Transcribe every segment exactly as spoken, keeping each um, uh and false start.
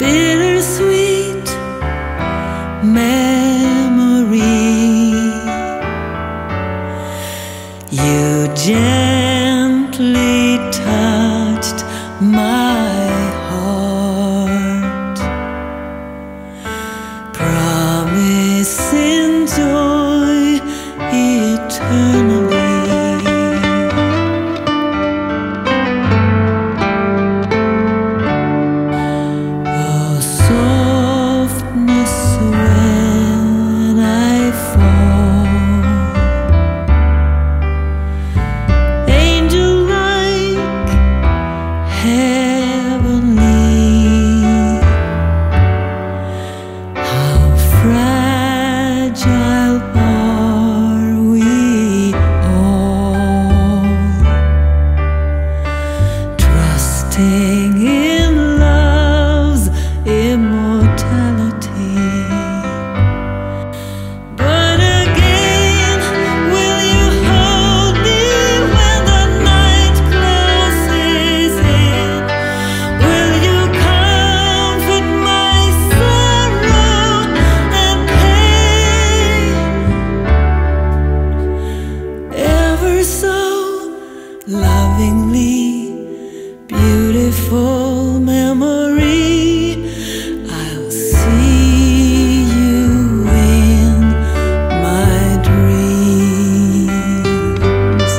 bittersweet memory. You gently touched my heart, promising joy eternally. When I fall, angel-like, heavenly, how fragile are we all, trusting in love's immortality. Lovingly beautiful memory, I'll see you in my dreams.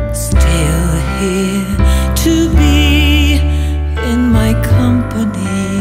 To be in my company.